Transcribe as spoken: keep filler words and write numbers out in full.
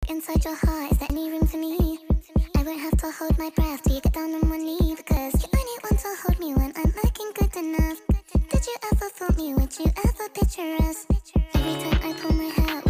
inside your heart, is there any room for me? I won't have to hold my breath till you get down on one knee, because you only want to hold me when I'm looking good enough. Did you ever fool me? Would you ever picture us? Every time I pull my hair